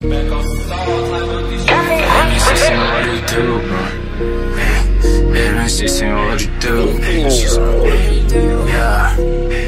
What you do, bro? Hey, she seen what you do. Yeah.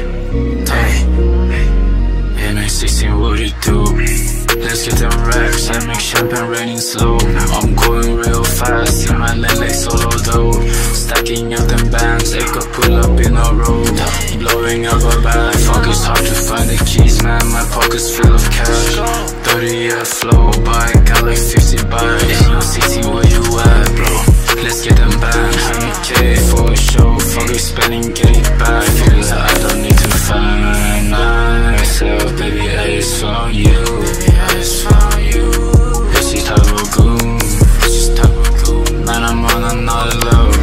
Hey, she seen what you do. Let's get them racks and make champagne raining slow. I'm going real fast in my lane like solo though. Stacking up them bands, they could pull up in a row. Blowing up a bag, fuck it's hard to find the keys, man. My pocket's full of cash. 30 flow, but I got like 50 bucks. No CC, where you at, bro? Let's get them bands. 100K for a show, fuck it, spending, get it back. Feels like I don't need to find myself, baby, I just found you. This is Tabogoon, man, I'm on another level.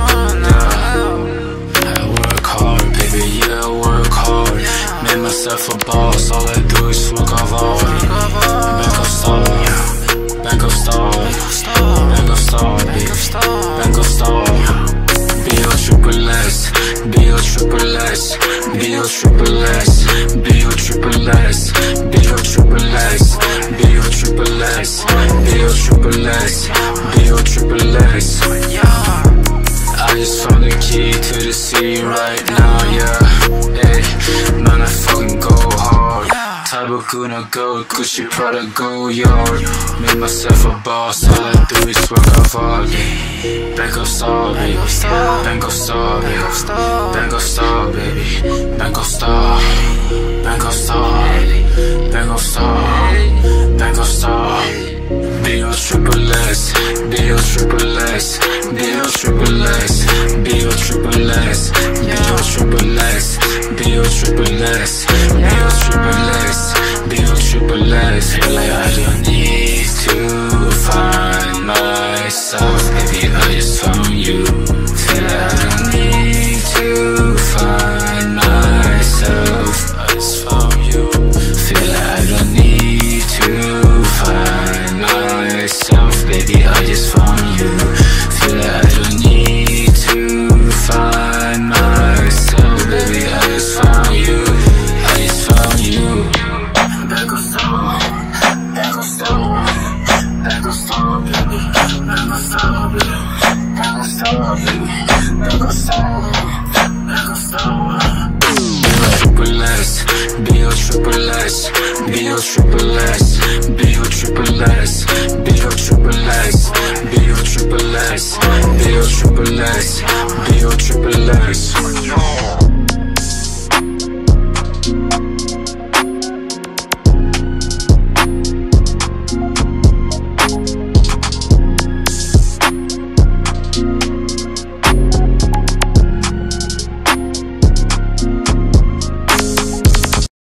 I work hard, baby, yeah, I work hard. Made myself a boss, all I do is work hard. Bank of Star, Bank of Star, Bank of Star, baby, Bank of Star. B.O. triple S, B.O. triple S, B.O. triple S, B.O. triple S, B.O. triple S, B.O. triple S, B.O. triple S, B.O. triple S. I just found the key to the city right now, yeah. Hey, man, I fucking go hard. Tabogoon go, Gucci Prada go yard. Made myself a boss, all I do is work hard. Bank of Star, baby, Bank of Star, baby, Bank of Star, baby, Bank of Star, Bank of Star, Bank of Star, Bank of Star. B.O. triple S, B.O. triple S, B.O. triple S, B.O. triple S, B.O. triple S, B.O. triple S, B.O. triple S, B.O. triple S. Feel like I don't need to find myself, baby, I just found you. Feel like I don't need to find myself, I just found you. Feel like I don't need to find myself, baby, I just